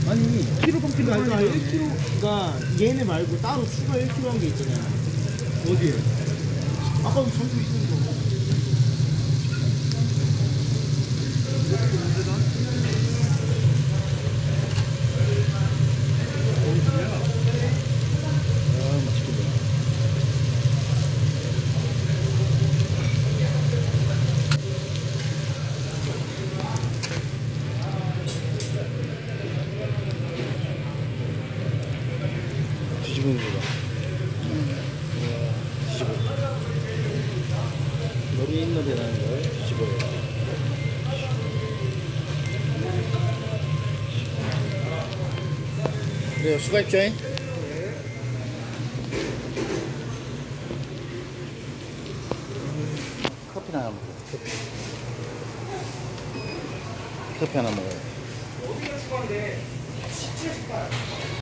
아니 키로 컴키로 그러니까 하니까 1kg가 얘네 말고 따로 추가 1kg 한 게 있잖아요. 어디에? 아까도 전주 있는 거. 아 맛있겠다. 뒤집어는 거다. 우와, 뒤집어. 머리에 있는 나는 걸 뒤집어요. 그래요, 수고했죠? 커피 하나 먹어. 커피 하나 먹어요.